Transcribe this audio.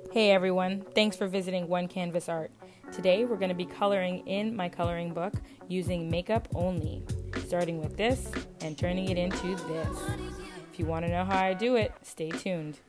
Hey everyone, thanks for visiting One Canvas Art. Today we're going to be coloring in my coloring book using makeup only, starting with this and turning it into this. If you want to know how I do it, stay tuned.